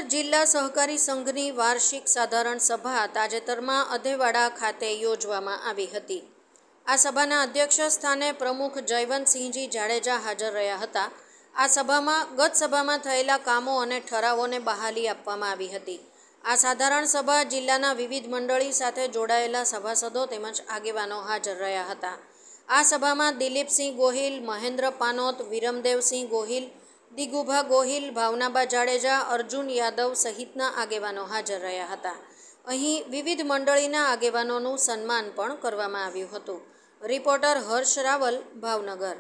જિલ્લા સહકારી સંઘની વાર્ષિક સાધારણ સભા તાજેતરમાં અધેવાડા ખાતે યોજવામાં આવી હતી। આ સભાના અધ્યક્ષ સ્થાને પ્રમુખ જયવંતસિંહજી જાડેજા હાજર રહ્યા હતા। આ સભામાં ગત સભામાં થયેલા કામો અને ઠરાવોને બહાલી આપવામાં આવી હતી। આ સાધારણ સભા જિલ્લાના વિવિધ મંડળી સાથે જોડાયેલા સભાસદો તેમજ આગેવાનો હાજર રહ્યા હતા। આ સભામાં દિલીપસિંહ ગોહિલ, મહેન્દ્ર પાનોત, વિરમદેવસિંહ ગોહિલ, દિગુભા ગોહિલ, ભાવનાબા જાડેજા, અર્જુન યાદવ સહિતના આગેવાનો હાજર રહ્યા હતા। અહીં વિવિધ મંડળીના આગેવાનોનું સન્માન પણ કરવામાં આવ્યું હતું। રિપોર્ટર હર્ષ રાવલ, ભાવનગર।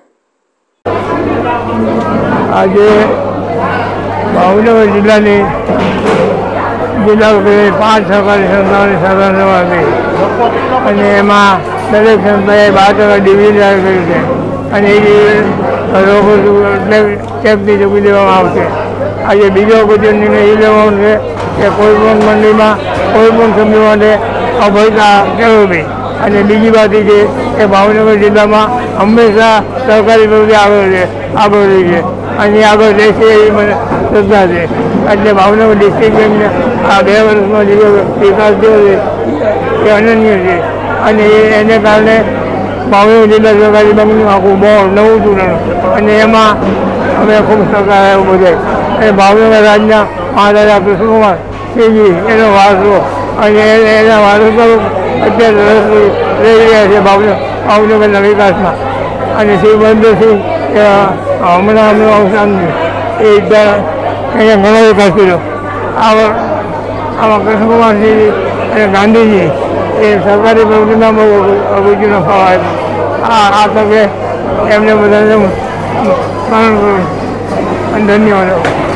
આજે ભાવનગર જિલ્લાની જિલ્લા 5 સહકારી સંસ્થાઓની સાધારણ સભા હતી અને એમાં દરેક સંસ્થાએ 12% ડિવિડન્ડ કર્યું છે અને એ લોકો ટેક્સની ચૂકવી દેવામાં આવશે। આજે બીજો અગત્યનો નિર્ણય એ લેવાનો છે કે કોઈપણ મંડળીમાં કોઈપણ સભ્યો માટે અભયતા કેળવવી અને બીજી વાત એ છે કે ભાવનગર જિલ્લામાં હંમેશા સહકારી પ્રવૃત્તિ આગળ રહી છે અને આગળ રહેશે એવી મને શ્રદ્ધા છે। એટલે ભાવનગર ડિસ્ટ્રિક્ટ બેંકને આ 2 વર્ષમાં જે વિકાસ થયો છે એ અનન્ય છે અને એને કારણે ભાવનગર જિલ્લા સહકારી બેંકનું આખું બોર્ડ નવું ચૂંટણ અને એમાં અમે ખૂબ સહકાર આવ્યો બધે અને ભાવનગર રાજના મહારાજા કૃષ્ણકુમાર સિંહજી એનો વારસો અને એના વારસો અત્યારે રહી રહ્યા છે ભાવનગરના વિકાસમાં અને શ્રી મહેન્દ્રસિંહ હમણાં અવસાન એ એને ઘણો વિકાસ કર્યો। આમાં કૃષ્ણકુમારસિંહ અને ગાંધીજી એ સરકારી પ્રવૃત્તિમાં બહુ અગત્યનો ફાળો આપ્યો। આ તકે એમને બધાને સ્મરણ કરું અને ધન્યવાદ।